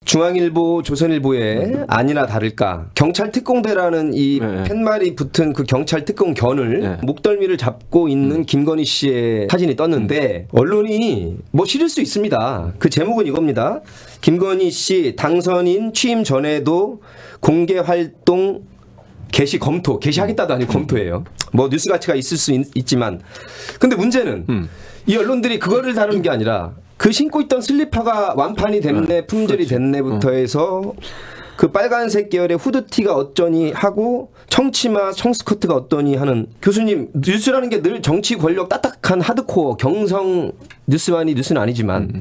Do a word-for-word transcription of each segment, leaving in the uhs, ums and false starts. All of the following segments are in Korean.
중앙일보, 조선일보에 아니나 다를까 경찰 특공대라는 이 네. 팻말이 붙은 그 경찰 특공 견을 네. 목덜미를 잡고 있는 김건희 씨의 사진이 떴는데 언론이 뭐 실을 수 있습니다. 그 제목은 이겁니다. 김건희 씨 당선인 취임 전에도 공개 활동 개시 검토, 개시하겠다도 아니고 검토예요. 뭐 뉴스 가치가 있을 수 있, 있지만 근데 문제는 음. 이 언론들이 그거를 다루는 게 아니라 그 신고 있던 슬리퍼가 완판이 됐네, 품절이 됐네부터 해서 그 빨간색 계열의 후드티가 어쩌니 하고 청치마, 청스커트가 어떠니 하는 교수님 뉴스라는 게 늘 정치 권력 딱딱한 하드코어 경성 뉴스만이 뉴스는 아니지만 음.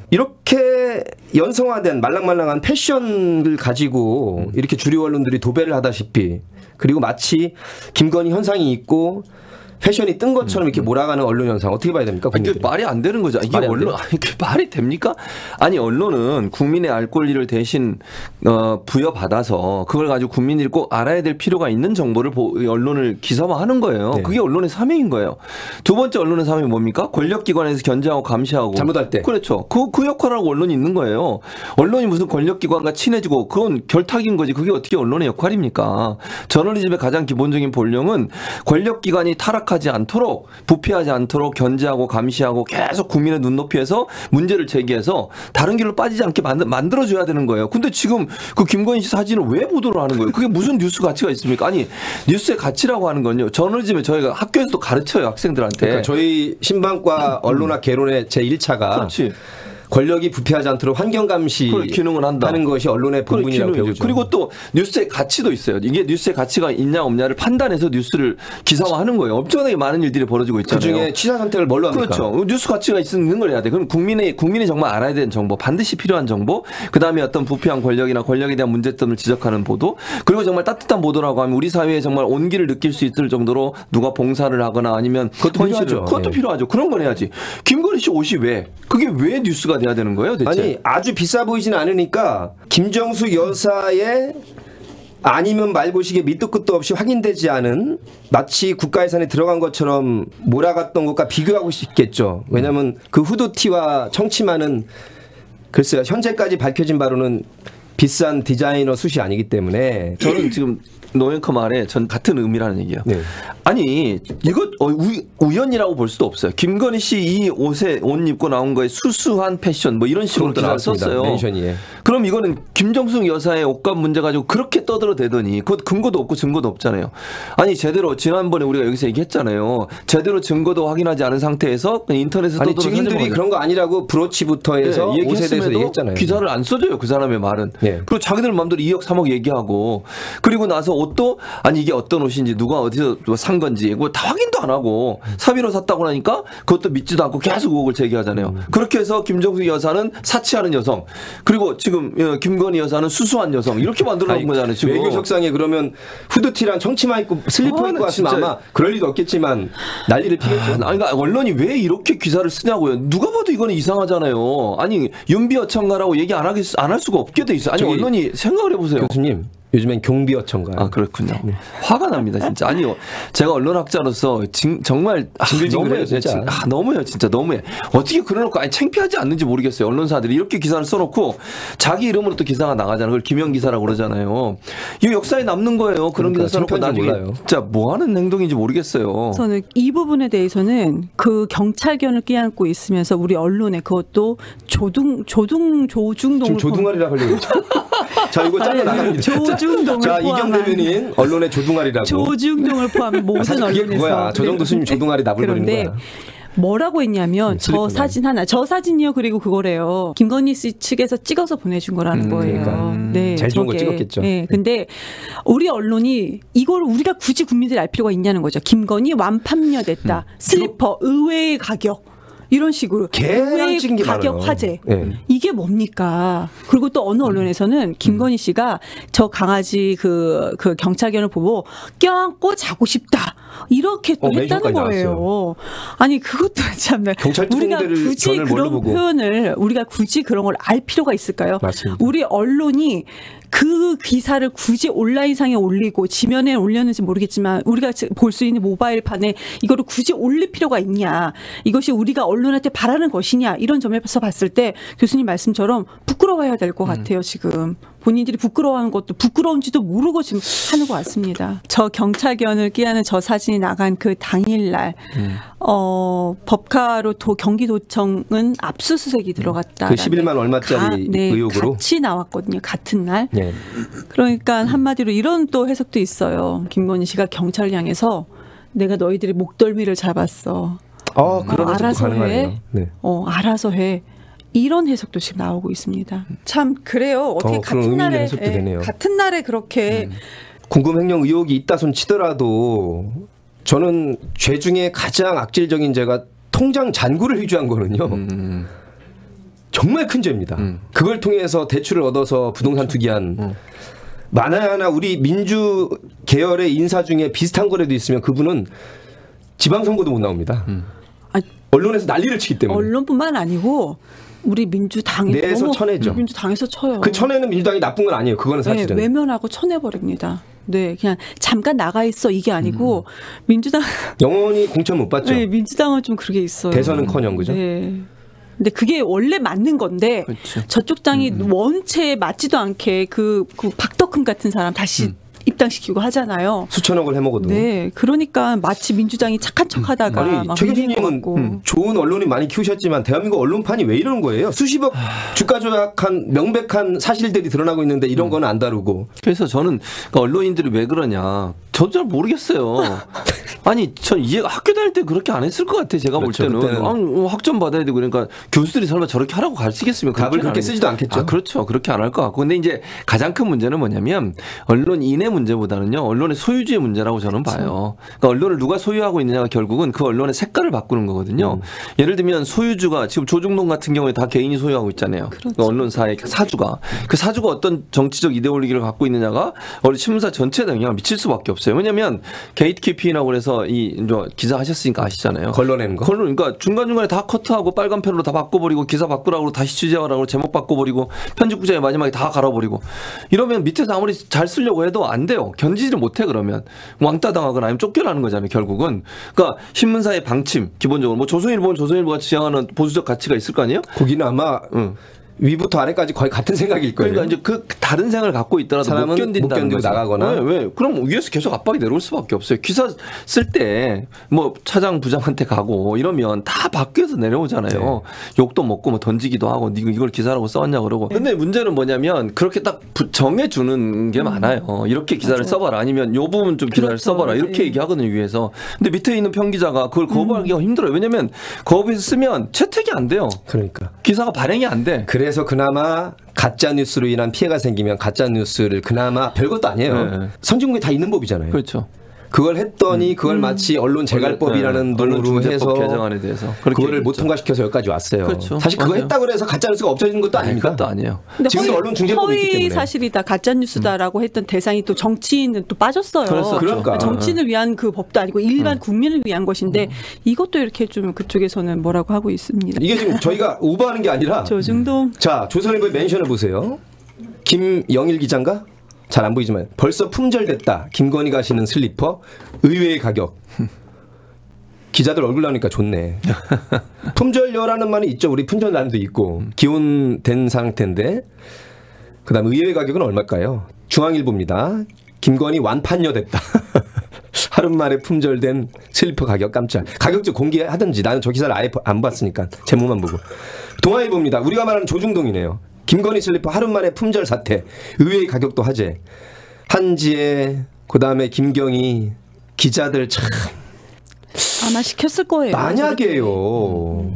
이렇게 연성화된 말랑말랑한 패션을 가지고 음. 이렇게 주류 언론들이 도배를 하다시피 그리고 마치 김건희 현상이 있고 패션이 뜬 것처럼 이렇게 몰아가는 언론 현상 어떻게 봐야 됩니까? 아니, 이게 말이 안 되는 거죠. 이게 언론 이게 말이 됩니까? 아니 언론은 국민의 알 권리를 대신 어, 부여받아서 그걸 가지고 국민들이 꼭 알아야 될 필요가 있는 정보를 보, 언론을 기사화하는 거예요. 네. 그게 언론의 사명인 거예요. 두 번째 언론의 사명이 뭡니까? 권력기관에서 견제하고 감시하고 잘못할 때. 그렇죠. 그, 그 역할을 하고 언론이 있는 거예요. 언론이 무슨 권력기관과 친해지고 그건 결탁인 거지. 그게 어떻게 언론의 역할입니까? 저널리즘의 가장 기본적인 본령은 권력기관이 타락 하지 않도록 부패하지 않도록 견제하고 감시하고 계속 국민의 눈높이에서 문제를 제기해서 다른 길로 빠지지 않게 만들, 만들어줘야 되는 거예요. 근데 지금 그 김건희 씨 사진을 왜 보도를 하는 거예요? 그게 무슨 뉴스 가치가 있습니까? 아니 뉴스의 가치라고 하는 건요. 저널리즘에 저희가 학교에서도 가르쳐요. 학생들한테. 그러니까 저희 신방과 언론학 개론의 제일 차가 그렇지. 권력이 부패하지 않도록 환경 감시 기능을 한다. 하는 것이 언론의 본분이라고 배우죠. 그리고 또 뉴스의 가치도 있어요. 이게 뉴스의 가치가 있냐 없냐를 판단해서 뉴스를 기사화하는 거예요. 엄청나게 많은 일들이 벌어지고 있잖아요. 그중에 취사 선택을 뭘로 합니까? 그렇죠. 뉴스 가치가 있는 걸 해야 돼. 그럼 국민의 국민이 정말 알아야 되는 정보, 반드시 필요한 정보, 그다음에 어떤 부패한 권력이나 권력에 대한 문제점을 지적하는 보도, 그리고 정말 따뜻한 보도라고 하면 우리 사회에 정말 온기를 느낄 수 있을 정도로 누가 봉사를 하거나 아니면 그것도 필요하죠. 그것도 네. 필요하죠. 그런 걸 해야지. 김건희 씨 옷이 왜? 그게 왜 뉴스가 돼야 되는 거예요, 대체? 아니 아주 비싸 보이지는 않으니까 김정수 여사의 아니면 말고식에 밑도 끝도 없이 확인되지 않은 마치 국가 예산에 들어간 것처럼 몰아갔던 것과 비교하고 싶겠죠. 왜냐하면 그 후드티와 청치마는 글쎄요 현재까지 밝혀진 바로는 비싼 디자이너 숱이 아니기 때문에 저는 지금 노앵커 말에 전 같은 의미라는 얘기예요. 네. 아니 이거 우연이라고 볼 수도 없어요. 김건희 씨 이 옷에 옷 입고 나온 거에 수수한 패션 뭐 이런 식으로 기사를 썼어요. 멘션이에. 그럼 이거는 김정숙 여사의 옷값 문제 가지고 그렇게 떠들어대더니 그것 근거도 없고 증거도 없잖아요. 아니 제대로 지난번에 우리가 여기서 얘기했잖아요. 제대로 증거도 확인하지 않은 상태에서 인터넷에 아니 떠들어 증인들이 그런 거 아니라고 브로치부터 해서 네, 옷에 대해서 얘기했잖아요. 기사를 안 써줘요. 그 사람의 말은. 네. 그리고 자기들 마음대로 이억 삼억 얘기하고 그리고 나서 옷도 아니 이게 어떤 옷인지 누가 어디서 산 건지 뭐 다 확인도 안 하고 사비로 샀다고 하니까 그것도 믿지도 않고 계속 의혹을 제기하잖아요. 음. 그렇게 해서 김정숙 여사는 사치하는 여성 그리고 지금 김건희 여사는 수수한 여성 이렇게 만들어 놓은 거잖아요. 지금. 외교적상에 그러면 후드티랑 청치마 입고 슬리퍼 아, 입고 왔으면 아마 그럴 리도 없겠지만 난리를 피겠죠. 아, 아니, 그러니까 언론이 왜 이렇게 기사를 쓰냐고요. 누가 봐도 이거는 이상하잖아요. 아니 윤비어청가라고 얘기 안 하겠 안 할 수가 없게 돼 있어요. 아니 언론이 생각을 해보세요. 교수님. 요즘엔 경비어청가요. 아 그렇군요. 네. 화가 납니다 진짜. 아니 제가 언론학자로서 징, 정말 징글징글해요 아, 진짜. 아, 너무해요 진짜 너무해. 어떻게 그래놓고 아니 창피하지 않는지 모르겠어요. 언론사들이 이렇게 기사를 써놓고 자기 이름으로 또 기사가 나가잖아요. 그걸 김영 기사라고 그러잖아요. 이거 역사에 남는 거예요. 그런 그러니까, 기사 써놓고 나중에 몰라요. 진짜 뭐 하는 행동인지 모르겠어요. 저는 이 부분에 대해서는 그 경찰견을 끼안고 있으면서 우리 언론에 그것도 조둥 조둥 조중동을 지금 조둥아리라 걸리고 있죠. 자 이거 잘라 나갑니다. 조중동을 자 이경 대변인 언론의 조둥아리라고. 조중동을 포함한 모든 아, 사실 그게 언론에서. 그거야. 저 정도 수님 조둥아리 나불거리는 그런데 거야. 뭐라고 했냐면 저 슬리퍼네. 사진 하나 저 사진이요 그리고 그거래요. 김건희 씨 측에서 찍어서 보내준 거라는 음, 거예요. 그러니까. 네, 제일 좋은 거 저게. 찍었겠죠. 네, 근데 우리 언론이 이걸 우리가 굳이 국민들이 알 필요가 있냐는 거죠. 김건희 완판녀됐다. 음. 슬리퍼 의외의 가격. 이런 식으로 개랑 찍은 게 가격 많아요. 화제 네. 이게 뭡니까? 그리고 또 어느 언론에서는 김건희 씨가 저 강아지 그, 그 경찰견을 보고 껴안고 자고 싶다. 이렇게 또 어, 했다는 거예요. 나왔어요. 아니 그것도 참 경찰 우리가 특공대를 굳이 전을 뭘로 그런 보고. 표현을 우리가 굳이 그런 걸 알 필요가 있을까요? 맞습니다. 우리 언론이 그 기사를 굳이 온라인상에 올리고 지면에 올렸는지 모르겠지만 우리가 볼 수 있는 모바일판에 이거를 굳이 올릴 필요가 있냐, 이것이 우리가 언론한테 바라는 것이냐, 이런 점에서 봤을 때 교수님 말씀처럼 부끄러워야 될 것 같아요. 지금 본인들이 부끄러워하는 것도 부끄러운지도 모르고 지금 하는 것 같습니다. 저 경찰견을 끼하는 저 사진이 나간 그 당일날 음. 어, 법카로 경기도청은 압수수색이 들어갔다. 그 십일만 얼마짜리 네, 의혹으로 같이 나왔거든요. 같은 날. 네. 그러니까 한마디로 이런 또 해석도 있어요. 김건희 씨가 경찰을 향해서 내가 너희들의 목덜미를 잡았어. 아, 그런 어, 알아서 가능하네요. 해. 네. 어, 알아서 해. 이런 해석도 지금 나오고 있습니다. 참 그래요. 어떻게 어, 같은 날에 해석도 예, 되네요. 같은 날에 그렇게 음. 궁금횡령 의혹이 있다 손 치더라도 저는 죄 중에 가장 악질적인 죄가 통장 잔고를 위조한 거는요. 음. 정말 큰 죄입니다. 음. 그걸 통해서 대출을 얻어서 부동산 투기한 음. 만에 하나 우리 민주 계열의 인사 중에 비슷한 거라도 있으면 그분은 지방선거도 못 나옵니다. 음. 아니, 언론에서 난리를 치기 때문에. 언론뿐만 아니고 우리 민주당이 내에서 쳐내죠. 민주당에서 쳐요. 그 쳐내는 민주당이 나쁜 건 아니에요. 그거는 사실은. 네, 외면하고 쳐내버립니다. 네, 그냥 잠깐 나가 있어 이게 아니고 음. 민주당 영원히 공천 못 받죠. 네, 민주당은 좀 그게 있어요. 대선은커녕 그죠? 네. 근데 그게 원래 맞는 건데 그렇죠. 저쪽 당이 음. 원체 맞지도 않게 그, 그 박덕흠 같은 사람 다시 음. 입당시키고 하잖아요. 수천억을 해먹어도. 네, 그러니까 마치 민주당이 착한 척하다가 아니, 막 최 교수님은 음. 좋은 언론이 많이 키우셨지만 대한민국 언론판이 왜 이러는 거예요? 수십억 주가 조작한 명백한 사실들이 드러나고 있는데 이런 음. 거는 안 다루고. 그래서 저는 그러니까 언론인들이 왜 그러냐, 저도 잘 모르겠어요. 아니, 전 이해 학교 다닐 때 그렇게 안 했을 것 같아. 제가 그렇죠, 볼 때는 아, 학점 받아야 되고 그러니까 교수들이 설마 저렇게 하라고 가르치겠으면 답을 그렇게 쓰지도 않겠죠. 아, 그렇죠. 그렇게 안 할 것 같고. 근데 이제 가장 큰 문제는 뭐냐면 언론인의 문제보다는요, 언론의 소유주의 문제라고 저는 그렇죠. 봐요. 그러니까 언론을 누가 소유하고 있느냐가 결국은 그 언론의 색깔을 바꾸는 거거든요. 음. 예를 들면 소유주가 지금 조중동 같은 경우에 다 개인이 소유하고 있잖아요. 그렇죠. 그 언론사의 사주가 그 사주가 어떤 정치적 이데올로기를 갖고 있느냐가 우리 신문사 전체에 영향을 미칠 수밖에 없어요. 왜냐하면 게이트키핑이라고 해서 이 기사 하셨으니까 아시잖아요. 걸러내는 거. 걸러, 그러니까 중간 중간에 다 커트하고 빨간 펜으로 다 바꿔버리고 기사 바꾸라고 다시 취재하라고 제목 바꿔버리고 편집국장이 마지막에 다 갈아버리고 이러면 밑에서 아무리 잘 쓰려고 해도 안 돼요. 견디지를 못해. 그러면 왕따 당하거나 아니면 쫓겨나는 거잖아요. 결국은. 그러니까 신문사의 방침 기본적으로 뭐 조선일보는 조선일보가 지향하는 보수적 가치가 있을 거 아니에요? 거기는 아마. 응. 위부터 아래까지 거의 같은 생각일 거예요. 그러니까 이제 그 다른 생각을 갖고 있더라도 못 견딘다는 못 나가거나. 왜, 왜? 그럼 위에서 계속 압박이 내려올 수밖에 없어요. 기사 쓸 때 뭐 차장 부장한테 가고 이러면 다 밖에서 내려오잖아요. 네. 욕도 먹고 뭐 던지기도 하고 니 이걸 기사라고 써왔냐 그러고. 근데 문제는 뭐냐면 그렇게 딱 정해주는 게 음. 많아요. 이렇게 기사를 맞아요. 써봐라. 아니면 요 부분 좀 기사를 그렇죠. 써봐라. 이렇게 네. 얘기하거든요. 위에서. 근데 밑에 있는 편기자가 그걸 거부하기가 음. 힘들어요. 왜냐면 거부해서 쓰면 채택이 안 돼요. 그러니까. 기사가 발행이 안 돼. 그래서 그나마 가짜 뉴스로 인한 피해가 생기면 가짜 뉴스를 그나마 별것도 아니에요. 네. 선진국에 다 있는 법이잖아요. 그렇죠. 그걸 했더니 음. 그걸 마치 언론 재갈법이라는 돈으로 네. 해서 개정안에 대해서 그거를 못 통과시켜서 여기까지 왔어요. 그렇죠. 사실 그거 했다 그래서 가짜 뉴스가 없어지는 것도 아니, 아닙니다. 그것도 아니에요. 지금도 언론 중재법이 있기 때문에. 허위 사실이다, 가짜 뉴스다라고 음. 했던 대상이 또 정치인은 또 빠졌어요. 그랬었죠. 그러니까. 정치인을 위한 그 법도 아니고 일반 음. 국민을 위한 것인데 음. 이것도 이렇게 좀 그쪽에서는 뭐라고 하고 있습니다. 이게 지금 저희가 오버하는 게 아니라 조중동. 자, 조선일보에 멘션을 보세요. 김영일 기자인가? 잘 안 보이지만 벌써 품절됐다. 김건희가 신은 슬리퍼 의외의 가격. 기자들 얼굴 나오니까 좋네. 품절료라는 말이 있죠. 우리 품절난도 있고 기온된 상태인데 그다음 의외의 가격은 얼마일까요? 중앙일보입니다. 김건희 완판녀 됐다. 하루 만에 품절된 슬리퍼 가격 깜짝. 가격도 공개하든지. 나는 저 기사를 아예 안 봤으니까 제목만 보고. 동아일보입니다. 우리가 말하는 조중동이네요. 김건희 슬리퍼 하루 만에 품절 사태. 의외의 가격도 화제. 한지혜, 그다음에 김경희 기자들 참 아마 시켰을 거예요. 만약에요.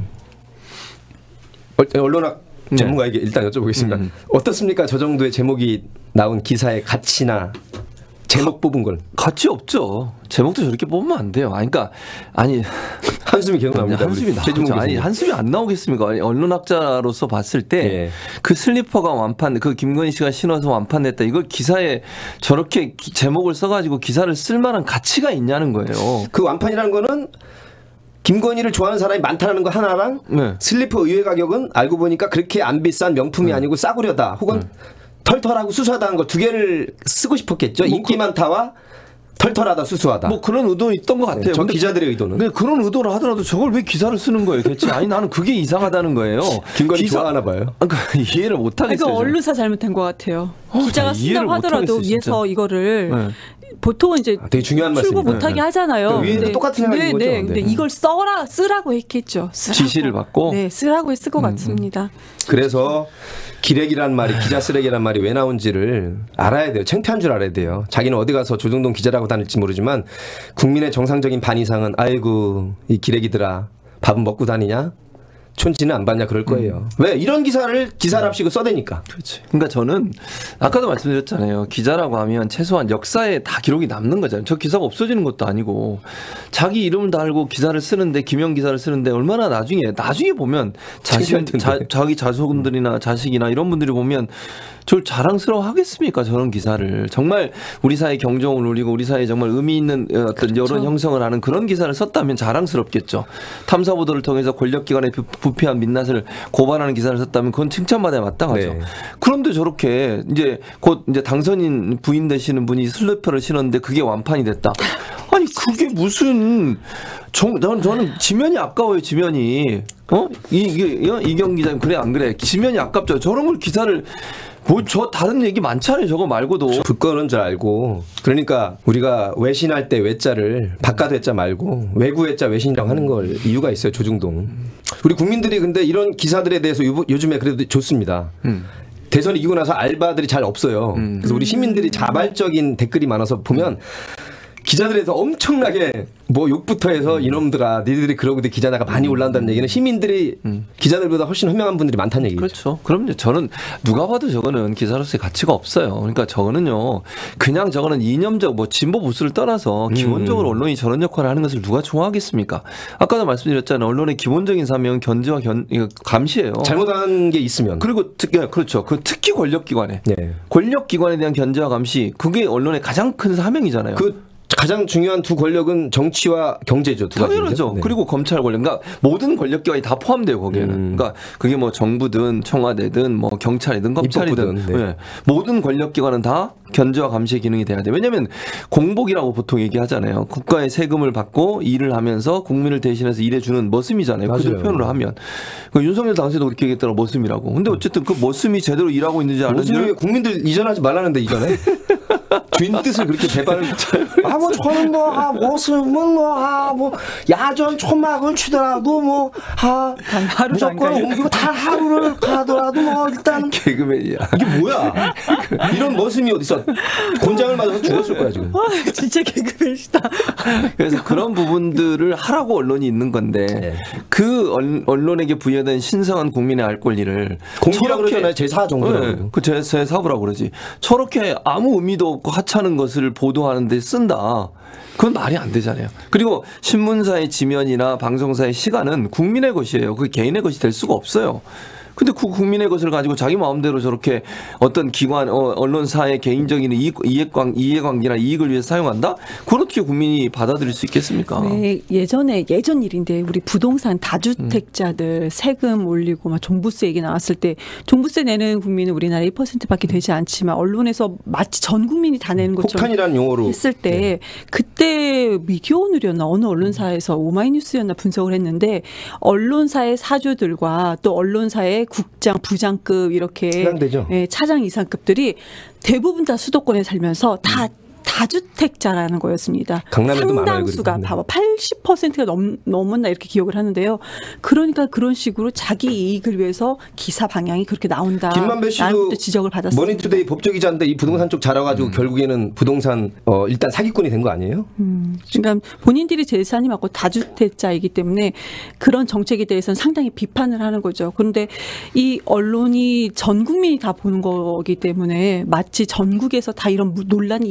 언론학 전문가에게 일단 여쭤보겠습니다. 음. 어떻습니까? 저 정도의 제목이 나온 기사의 가치나 제목 뽑은 걸. 가치 없죠. 제목도 저렇게 뽑으면 안 돼요. 아니, 그러니까 아니 한숨이 계속 나옵니다. 한숨이 나오죠. 아니 한숨이 안 나오겠습니까? 언론학자로서 봤을 때 그 예. 슬리퍼가 완판, 그 김건희 씨가 신어서 완판됐다. 이걸 기사에 저렇게 기, 제목을 써가지고 기사를 쓸 만한 가치가 있냐는 거예요. 그 완판이라는 거는 김건희를 좋아하는 사람이 많다는 거 하나랑 네. 슬리퍼 의외 가격은 알고 보니까 그렇게 안 비싼 명품이 네. 아니고 싸구려다. 혹은 네. 털털하고 수수하다는 거 두 개를 쓰고 싶었겠죠. 뭐 인기 그... 많다와 털털하다 수수하다. 뭐 그런 의도 있던 것 같아요. 네, 저 기자들의 의도는. 네, 그런 의도를 하더라도 저걸 왜 기사를 쓰는 거예요, 대체? 아니 나는 그게 이상하다는 거예요. 김건희 기사... 좋아하나 봐요. 그러니까 이해를 못 하겠어요. 그러니까 언론사 잘못한 것 같아요. 어, 기자가 쓴다고 하더라도 위에서 이거를 네. 보통은 이제 아, 되게 중요한 출고 말씀이다. 못하게 하잖아요. 네. 위에도 똑같은 생각인 네, 거죠. 네. 근데 네. 이걸 써라 쓰라고 했겠죠. 쓰라고. 지시를 받고. 네, 쓰라고 했을 것 음, 같습니다. 그래서 기레기란 말이 기자 쓰레기란 말이 왜 나온지를 알아야 돼요. 창피한 줄 알아야 돼요. 자기는 어디 가서 조정동 기자라고 다닐지 모르지만 국민의 정상적인 반 이상은 아이고 이 기레기들아 밥은 먹고 다니냐? 촌지는 안 받냐 그럴 거예요. 음. 왜 이런 기사를 기사랍시고 써대니까. 그렇지. 그러니까 저는 아까도 말씀드렸잖아요. 기자라고 하면 최소한 역사에 다 기록이 남는 거잖아요. 저 기사가 없어지는 것도 아니고 자기 이름을 달고 기사를 쓰는데 김영 기사를 쓰는데 얼마나 나중에 나중에 보면 자식 자, 자기 자손들이나 자식이나 이런 분들이 보면 저를 자랑스러워 하겠습니까? 저런 기사를 정말 우리 사회 경종을 울리고 우리 사회에 정말 의미 있는 어떤 그렇죠. 여론 형성을 하는 그런 기사를 썼다면 자랑스럽겠죠. 탐사 보도를 통해서 권력기관의 부패한 민낯을 고발하는 기사를 썼다면 그건 칭찬받아야 마땅하죠. 네. 그런데 저렇게 이제 곧 이제 당선인 부인 되시는 분이 슬리퍼를 신었는데 그게 완판이 됐다. 아니 그게 무슨 정, 저는, 저는 지면이 아까워요. 지면이 어 이, 이게 이경 기자님 그래 안 그래? 지면이 아깝죠. 저런 걸 기사를 뭐 저 다른 얘기 많잖아요. 저거 말고도. 그거는 줄 알고. 그러니까 우리가 외신할 때 외자를 바깥 외자 말고 외구 외자 외신이라고 하는 걸 이유가 있어요. 조중동. 우리 국민들이 근데 이런 기사들에 대해서 요, 요즘에 그래도 좋습니다. 음. 대선 이기고 나서 알바들이 잘 없어요. 음. 그래서 우리 시민들이 자발적인 댓글이 많아서 보면 기자들에서 엄청나게 뭐 욕부터 해서 음. 이놈들아 니들이 그러고 기자나가 많이 올라온다는 얘기는 시민들이 음. 기자들보다 훨씬 현명한 분들이 많다는 얘기죠. 그렇죠. 그럼요. 저는 누가 봐도 저거는 기사로서의 가치가 없어요. 그러니까 저거는요. 그냥 저거는 이념적 뭐 진보 보수를 떠나서 기본적으로 음. 언론이 저런 역할을 하는 것을 누가 좋아하겠습니까? 아까도 말씀드렸잖아요. 언론의 기본적인 사명은 견제와 견, 감시예요. 잘못한 게 있으면. 그리고 특, 그렇죠. 그 특히 권력기관에. 네. 권력기관에 대한 견제와 감시. 그게 언론의 가장 큰 사명이잖아요. 그 가장 중요한 두 권력은 정치와 경제죠. 두 당연하죠. 네. 그리고 검찰 권력. 그러니까 모든 권력기관이 다 포함돼요. 거기에는. 음. 그러니까 그게 뭐 정부든 청와대든 뭐 경찰이든 검찰이든 네. 네. 모든 권력기관은 다 견제와 감시의 기능이 돼야 돼요. 왜냐하면 공복이라고 보통 얘기하잖아요. 국가의 세금을 받고 일을 하면서 국민을 대신해서 일해주는 머슴이잖아요. 그 표현으로 하면. 그러니까 윤석열 당시에도 그렇게 얘기했더라. 머슴이라고. 근데 어쨌든 그 머슴이 제대로 일하고 있는지 안 하는지. 국민들 이전하지 말라는데 이전에. 주인 뜻을 그렇게 배반을 아 뭐 저는 뭐아 머슴은 뭐아 뭐 야전 초막을 치더라도 뭐아 무조건 옮기고 단 하루를 가더라도 뭐 일단 개그맨이야. 이게 뭐야? 이런 머슴이 어디서 곤장을 맞아서 죽었을 거야 지금. 아, 진짜 개그맨이다. 그래서 그런 부분들을 하라고 언론이 있는 건데 네. 그 언론에게 부여된 신성한 국민의 알 권리를 공기라고 그러잖아요. 제사 정도라고. 네, 그 제, 제사부라고 그러지. 저렇게 아무 의미도 없고 하찮은 것을 보도하는데 쓴다. 그건 말이 안 되잖아요. 그리고 신문사의 지면이나 방송사의 시간은 국민의 것이에요. 그게 개인의 것이 될 수가 없어요. 근데 그 국민의 것을 가지고 자기 마음대로 저렇게 어떤 기관, 어, 언론사의 개인적인 이익, 이해관, 이해관계나 이익을 위해서 사용한다? 그걸 어떻게 국민이 받아들일 수 있겠습니까? 네, 예전에, 예전 일인데 우리 부동산 다주택자들 음. 세금 올리고 막 종부세 얘기 나왔을 때 종부세 내는 국민은 우리나라 일 퍼센트밖에 되지 않지만 언론에서 마치 전 국민이 다 내는 것처럼 폭탄이라는 용어로 했을 때 네. 그때 미디어오늘이었나 어느 언론사에서 오마이뉴스였나 분석을 했는데 언론사의 사주들과 또 언론사의 국장, 부장급 이렇게 예, 차장 이상급들이 대부분 다 수도권에 살면서 다 다주택자라는 거였습니다. 강남에도 상당수가 많아요, 봐봐 팔십 퍼센트가 넘, 넘었나 이렇게 기억을 하는데요. 그러니까 그런 식으로 자기 이익을 위해서 기사 방향이 그렇게 나온다. 김만배 씨도 지적을 받았습니다. 머니투데이 법조기자인데 이 부동산 쪽 잘해가지고 음. 결국에는 부동산 어, 일단 사기꾼이 된 거 아니에요? 음. 그러니까 본인들이 재산이 많고 다주택자이기 때문에 그런 정책에 대해서는 상당히 비판을 하는 거죠. 그런데 이 언론이 전 국민이 다 보는 거기 때문에 마치 전국에서 다 이런 논란이 있는 것처럼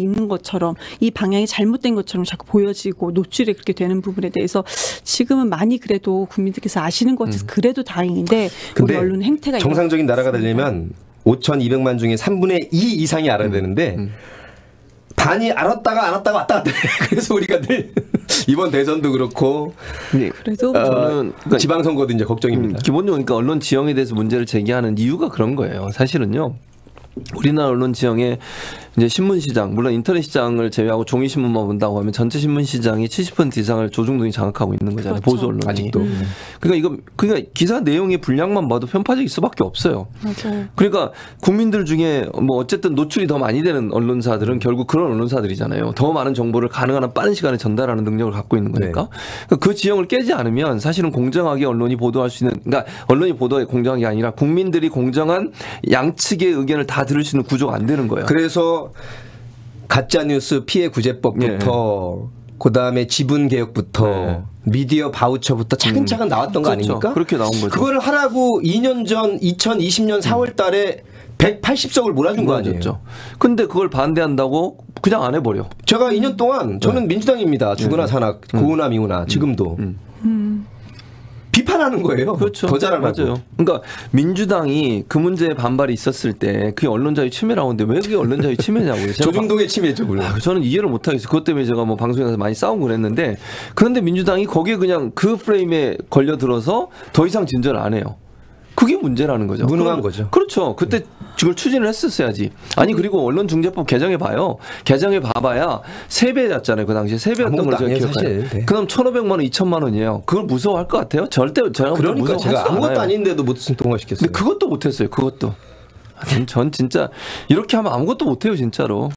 것처럼 이 방향이 잘못된 것처럼 자꾸 보여지고 노출이 그렇게 되는 부분에 대해서 지금은 많이 그래도 국민들께서 아시는 것 같아서 그래도 다행인데 우리 언론 행태가 정상적인 나라가 되려면 오천이백만 중에 삼분의 이 이상이 알아야 되는데 음. 반이 알았다가 안 알았다가 왔다 갔다 해. 그래서 우리가 늘 이번 대선도 그렇고 그래도 어, 저는 그러니까 지방선거도 이제 걱정입니다. 음, 기본적으로 그러니까 언론 지형에 대해서 문제를 제기하는 이유가 그런 거예요. 사실은요. 우리나라 언론 지형에 이제 신문 시장, 물론 인터넷 시장을 제외하고 종이 신문만 본다고 하면 전체 신문 시장이 칠십 퍼센트 이상을 조중동이 장악하고 있는 거잖아요. 그렇죠. 보수 언론이. 아직도. 음. 그러니까 이거 그러니까 기사 내용의 분량만 봐도 편파적일 수밖에 없어요. 맞아요. 그러니까 국민들 중에 뭐 어쨌든 노출이 더 많이 되는 언론사들은 결국 그런 언론사들이잖아요. 더 많은 정보를 가능한 한 빠른 시간에 전달하는 능력을 갖고 있는 거니까. 네. 그러니까 그 지형을 깨지 않으면 사실은 공정하게 언론이 보도할 수 있는, 그러니까 언론이 보도에 공정한 게 아니라 국민들이 공정한 양측의 의견을 다 들을 수 있는 구조가 안 되는 거예요. 그래서 가짜뉴스 피해 구제법부터 네. 그다음에 지분 개혁부터 네. 미디어 바우처부터 차근차근 음. 나왔던 거 그렇죠. 아닙니까? 그렇게 나온 거죠. 그걸 하라고 이 년 전 이천이십 년 사월 달에 백팔십 석을 몰아준 거 아니에요? 근데 그걸 반대한다고 그냥 안 해버려. 제가 이 년 동안 저는 네. 민주당입니다. 죽으나 사나 음. 고우나 미우나 지금도. 음. 음. 비판하는 거예요. 그렇죠. 더 잘하라고. 맞아요. 그러니까 민주당이 그 문제에 반발이 있었을 때 그게 언론자유 침해라고 하는데 왜 그게 언론자유 침해냐고요. 조중동의 침해죠. 물론. 아, 저는 이해를 못하겠어요. 그것 때문에 제가 뭐 방송에서 많이 싸우고 그랬는데 그런데 민주당이 거기에 그냥 그 프레임에 걸려들어서 더 이상 진전을 안 해요. 그게 문제라는 거죠. 무능한 거죠. 그렇죠. 그때 그걸 추진을 했었어야지. 아니 그리고 언론중재법 개정해 봐요. 개정해 봐봐야 세 배였잖아요. 그 당시에 세 배였던 걸 제가 기억해요. 네. 그럼 천오백만 원, 이천만 원이에요. 그걸 무서워할 것 같아요? 절대 제가 그러니까 제가 아무것도 않아요. 아닌데도 못 통과시켰어요. 근데 그것도 못했어요. 그것도. 전 진짜 이렇게 하면 아무것도 못해요 진짜로.